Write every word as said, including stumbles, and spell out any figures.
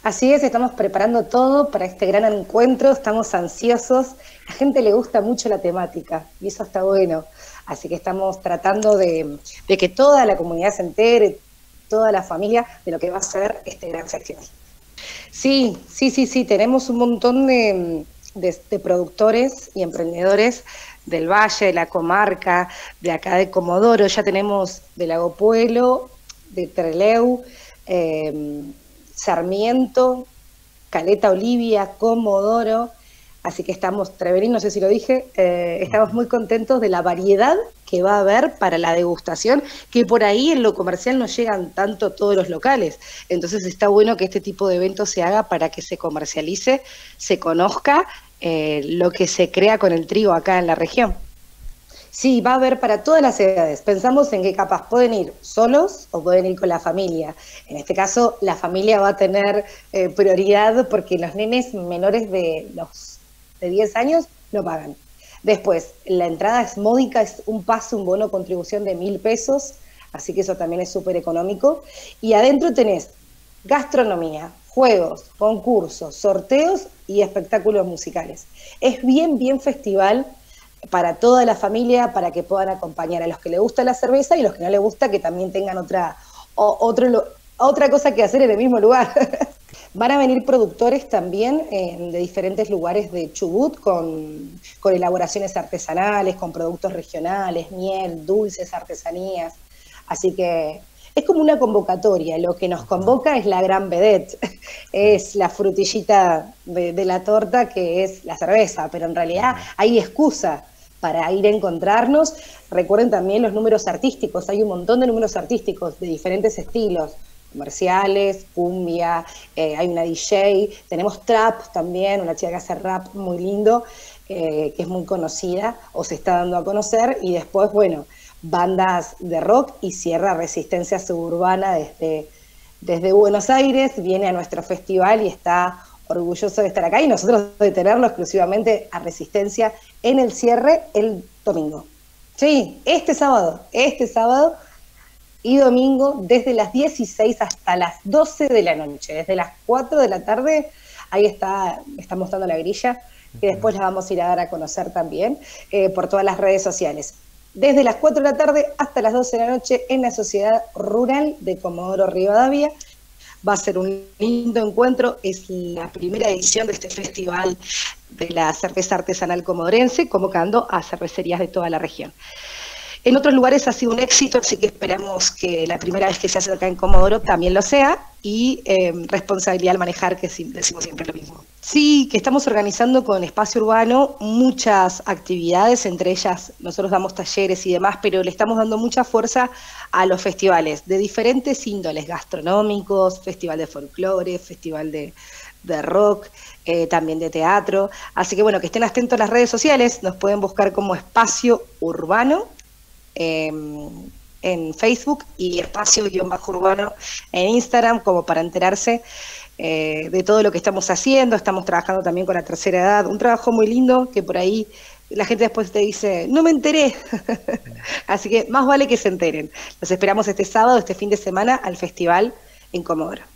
Así es, estamos preparando todo para este gran encuentro, estamos ansiosos, a la gente le gusta mucho la temática y eso está bueno, así que estamos tratando de, de que toda la comunidad se entere, toda la familia, de lo que va a ser este gran festival. Sí, sí, sí, sí, tenemos un montón de, de, de productores y emprendedores del Valle, de la comarca, de acá de Comodoro, ya tenemos de Lago Puelo, de Trelew, eh, Sarmiento, Caleta Olivia, Comodoro, así que estamos, Treverín, no sé si lo dije, eh, estamos muy contentos de la variedad que va a haber para la degustación, que por ahí en lo comercial no llegan tanto todos los locales, entonces está bueno que este tipo de eventos se haga para que se comercialice, se conozca eh, lo que se crea con el trigo acá en la región. Sí, va a haber para todas las edades. Pensamos en que capaz pueden ir solos o pueden ir con la familia. En este caso, la familia va a tener eh, prioridad porque los nenes menores de los de diez años no pagan. Después, la entrada es módica, es un pase, un bono contribución de mil pesos, así que eso también es súper económico. Y adentro tenés gastronomía, juegos, concursos, sorteos y espectáculos musicales. Es bien, bien festival para toda la familia, para que puedan acompañar a los que les gusta la cerveza y los que no les gusta, que también tengan otra, o, otro, otra cosa que hacer en el mismo lugar. Van a venir productores también eh, de diferentes lugares de Chubut con, con elaboraciones artesanales, con productos regionales, miel, dulces, artesanías. Así que es como una convocatoria, lo que nos convoca es la gran vedette, es la frutillita de, de la torta que es la cerveza, pero en realidad hay excusa para ir a encontrarnos. Recuerden también los números artísticos, hay un montón de números artísticos de diferentes estilos, comerciales, cumbia, eh, hay una D J, tenemos trap también, una chica que hace rap muy lindo, eh, que es muy conocida o se está dando a conocer, y después, bueno, bandas de rock y cierra Resistencia Suburbana desde, desde Buenos Aires, viene a nuestro festival y está orgulloso de estar acá y nosotros de tenerlo exclusivamente a Resistencia en el cierre el domingo. Sí, este sábado, este sábado y domingo desde las dieciséis hasta las doce de la noche, desde las cuatro de la tarde, ahí está, está mostrando la grilla, que después la vamos a ir a dar a conocer también eh, por todas las redes sociales. Desde las cuatro de la tarde hasta las doce de la noche en la Sociedad Rural de Comodoro Rivadavia. Va a ser un lindo encuentro, es la primera edición de este festival de la cerveza artesanal comodorense, convocando a cervecerías de toda la región. En otros lugares ha sido un éxito, así que esperamos que la primera vez que se hace acá en Comodoro también lo sea, y eh, responsabilidad al manejar, que decimos siempre lo mismo. Sí, que estamos organizando con Espacio Urbano muchas actividades, entre ellas nosotros damos talleres y demás, pero le estamos dando mucha fuerza a los festivales de diferentes índoles, gastronómicos, festival de folclore, festival de, de rock, eh, también de teatro, así que bueno, que estén atentos a las redes sociales, nos pueden buscar como Espacio Urbano, Eh, en Facebook y espacio-urbano en Instagram, como para enterarse eh, de todo lo que estamos haciendo. Estamos trabajando también con la tercera edad, un trabajo muy lindo que por ahí la gente después te dice, no me enteré. Así que más vale que se enteren. Los esperamos este sábado, este fin de semana, al festival en Comodoro.